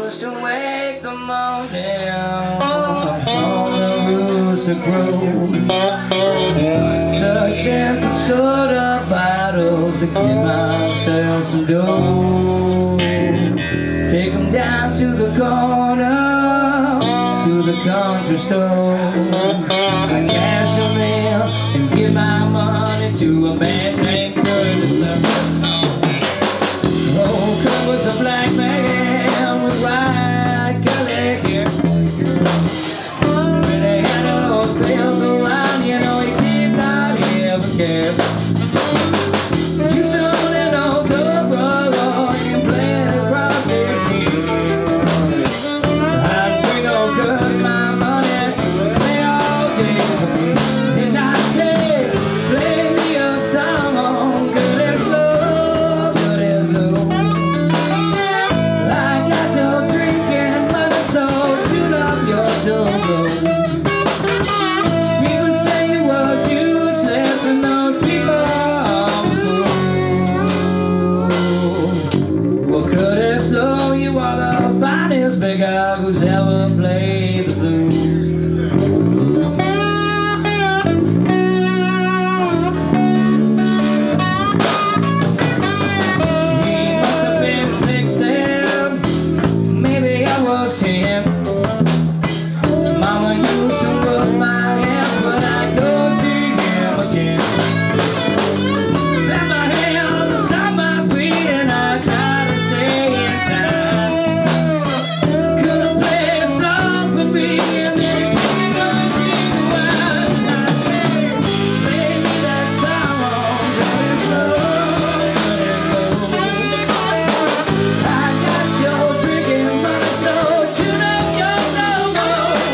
used to wake the morning on the rooster crow, searching for soda bottles to get myself some dough. Take them down to the corner, to the country store, I cash them in and give my money to a man named Curtis. Oh, Kurt was a black man with white curly hair. When they had those trails around, you know he did not ever care. Used to own an old tub roller and play across his knee. I'd bring old Kurt my money, play all day for me. And I'd say, play me a song on Curtis Low, Curtis Low. I got your drinking money, so tune up your dobro. People say you was useless and those people are cool. Well, Curtis Low, you are the finest figure who's ever played the blues. He must have been 16, maybe I was 10. Mama used to rub my hands, but I'd go see him again. Clap my hands and stomp my feet, and I try to stay in time. Couldn't play a song for me, and then take another drink of wine. And I'd say, play me that song on Curtis Low, Curtis Low. I got your drinking money, so tune up your no-go.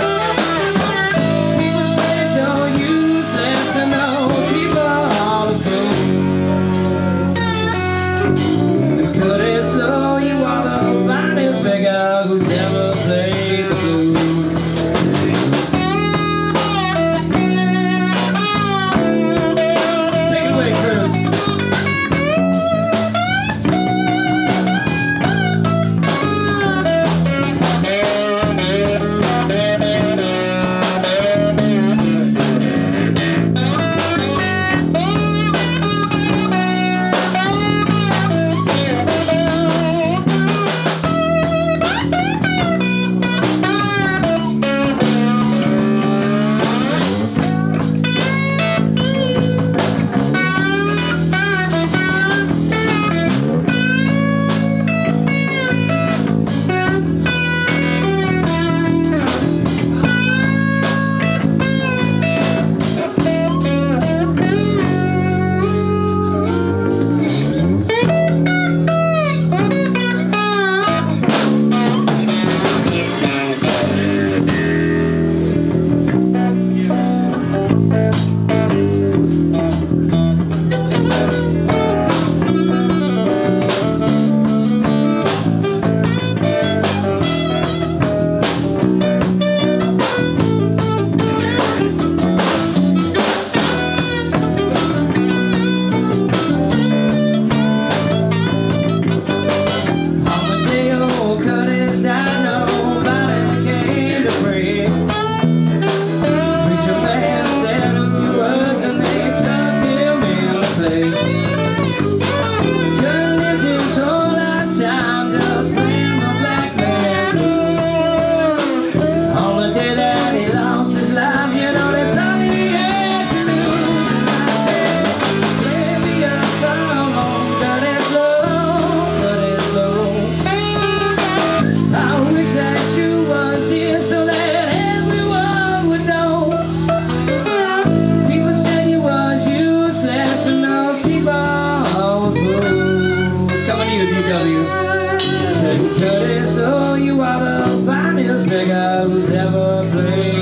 People say so useless and those people all the fool. It's Curtis Low, you are the finest figure who's ever played the blues. Take it away, Curtis. Curtis Low, you are the finest figure who's ever played.